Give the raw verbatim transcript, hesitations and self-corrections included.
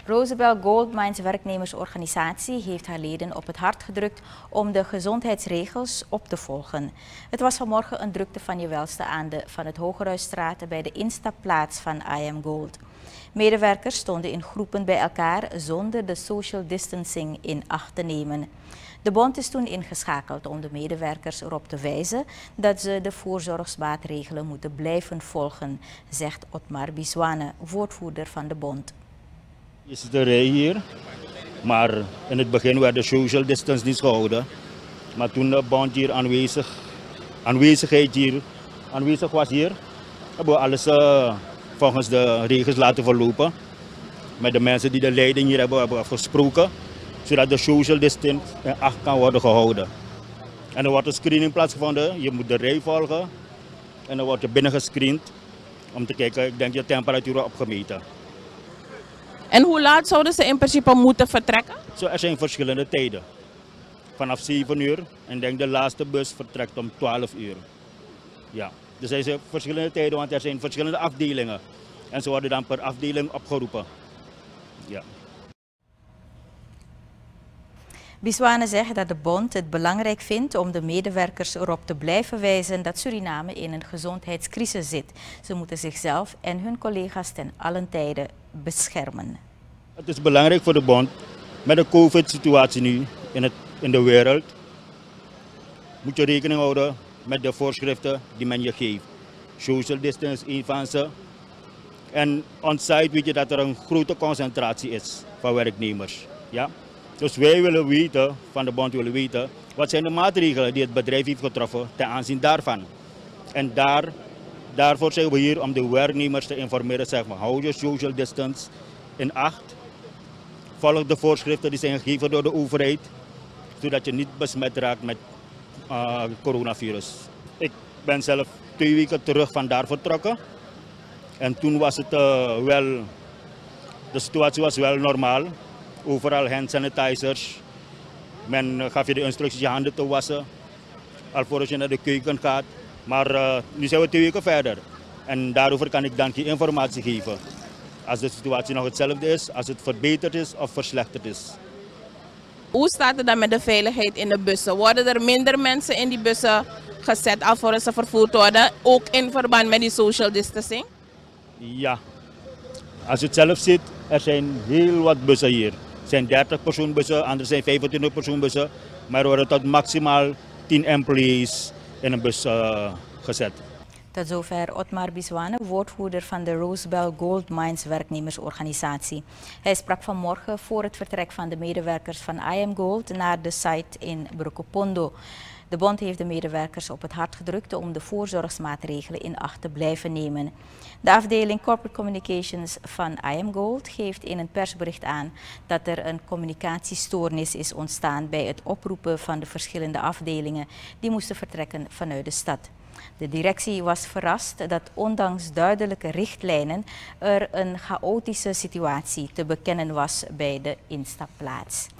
Roosevelt Gold Mines werknemersorganisatie heeft haar leden op het hart gedrukt om de gezondheidsregels op te volgen. Het was vanmorgen een drukte van je welste aan de Van het Hogerhuisstraat bij de instapplaats van I Am Gold. Medewerkers stonden in groepen bij elkaar zonder de social distancing in acht te nemen. De bond is toen ingeschakeld om de medewerkers erop te wijzen dat ze de voorzorgsmaatregelen moeten blijven volgen, zegt Otmar Biswane, woordvoerder van de bond. Is de rij hier, maar in het begin werd de social distance niet gehouden. Maar toen de bond hier aanwezig, aanwezigheid hier, aanwezig was hier, hebben we alles uh, volgens de regels laten verlopen. Met de mensen die de leiding hier hebben, hebben we gesproken, zodat de social distance in acht kan worden gehouden. En er wordt een screening plaatsgevonden, je moet de rij volgen en dan word je binnen gescreend om te kijken, ik denk je temperatuur opgemeten. En hoe laat zouden ze in principe moeten vertrekken? Zo, er zijn verschillende tijden. Vanaf zeven uur en ik denk de laatste bus vertrekt om twaalf uur. Ja, dus er zijn verschillende tijden, want er zijn verschillende afdelingen. En ze worden dan per afdeling opgeroepen. Ja. Biswane zegt dat de bond het belangrijk vindt om de medewerkers erop te blijven wijzen dat Suriname in een gezondheidscrisis zit. Ze moeten zichzelf en hun collega's ten allen tijde beschermen. Het is belangrijk voor de bond, met de COVID-situatie nu in, het, in de wereld, moet je rekening houden met de voorschriften die men je geeft. Social distance, een van ze. En on-site weet je dat er een grote concentratie is van werknemers. Ja? Dus wij willen weten, van de bond willen weten, wat zijn de maatregelen die het bedrijf heeft getroffen ten aanzien daarvan. En daar, daarvoor zijn we hier om de werknemers te informeren, zeg maar, hou je social distance in acht. Volg de voorschriften die zijn gegeven door de overheid, zodat je niet besmet raakt met uh, coronavirus. Ik ben zelf twee weken terug vandaar vertrokken. En toen was het uh, wel, de situatie was wel normaal. Overal hand sanitizers. Men gaf je de instructies je handen te wassen, alvorens je naar de keuken gaat. Maar uh, nu zijn we twee weken verder. En daarover kan ik dan geen informatie geven. Als de situatie nog hetzelfde is, als het verbeterd is of verslechterd is. Hoe staat het dan met de veiligheid in de bussen? Worden er minder mensen in die bussen gezet alvorens ze vervoerd worden? Ook in verband met die social distancing? Ja. Als je het zelf ziet, er zijn heel wat bussen hier. Er zijn dertig persoonbussen, andere zijn vijfentwintig persoonbussen. Maar er worden tot maximaal tien employees in een bus uh, gezet. Tot zover Otmar Biswane, woordvoerder van de Roosevelt Gold Mines werknemersorganisatie. Hij sprak vanmorgen voor het vertrek van de medewerkers van I Am Gold naar de site in Brokopondo. De bond heeft de medewerkers op het hart gedrukt om de voorzorgsmaatregelen in acht te blijven nemen. De afdeling Corporate Communications van I Am Gold geeft in een persbericht aan dat er een communicatiestoornis is ontstaan bij het oproepen van de verschillende afdelingen die moesten vertrekken vanuit de stad. De directie was verrast dat ondanks duidelijke richtlijnen er een chaotische situatie te bekennen was bij de instapplaats.